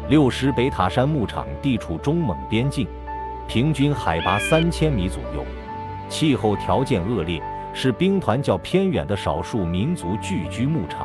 六十北塔山牧场地处中蒙边境，平均海拔3000米左右，气候条件恶劣，是兵团较偏远的少数民族聚居牧场。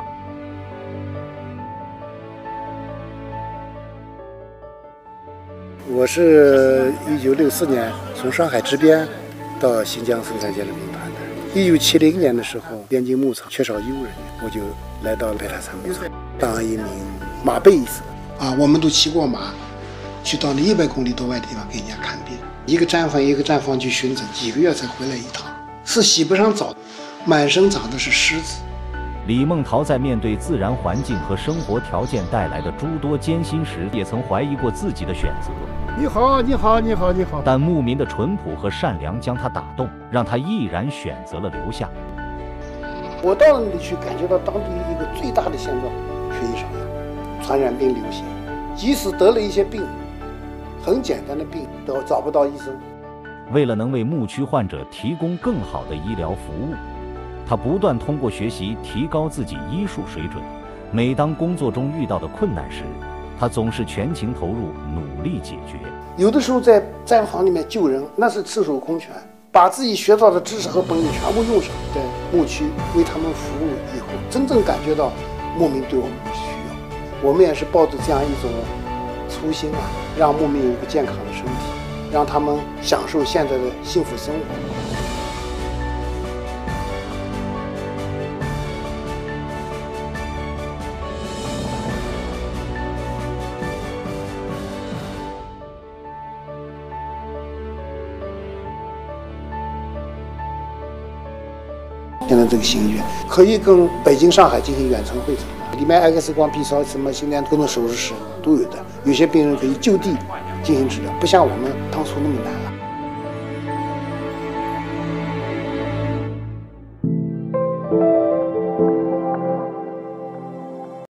我是1964年从上海支边到新疆生产线的兵团的。1970年的时候，边境牧场缺少医务人员，我就来到了北塔山牧场，当一名马背医生。我们都骑过马，去到那100公里多外的地方给人家看病，一个战房一个战房去巡诊，几个月才回来一趟，是洗不上澡，满身长的是虱子。 李梦桃在面对自然环境和生活条件带来的诸多艰辛时，也曾怀疑过自己的选择。 你好，你好，你好，你好。 但牧民的淳朴和善良将他打动，让他毅然选择了留下。 我到那里去，感觉到当地一个最大的现状：缺医少药，传染病流行，即使得了一些病，很简单的病都找不到医生。 为了能为牧区患者提供更好的医疗服务，他不断通过学习提高自己医术水准。每当工作中遇到的困难时，他总是全情投入，努力解决。 有的时候在毡房里面救人，那是赤手空拳，把自己学到的知识和本领全部用上，在牧区为他们服务以后，真正感觉到牧民对我们的需要。我们也是抱着这样一种初心让牧民有一个健康的身体，让他们享受现在的幸福生活。现在这个新医院可以跟北京、上海进行远程会诊，里面 X 光、B 超、什么心电各种手术室都有的。有些病人可以就地进行治疗，不像我们当初那么难了。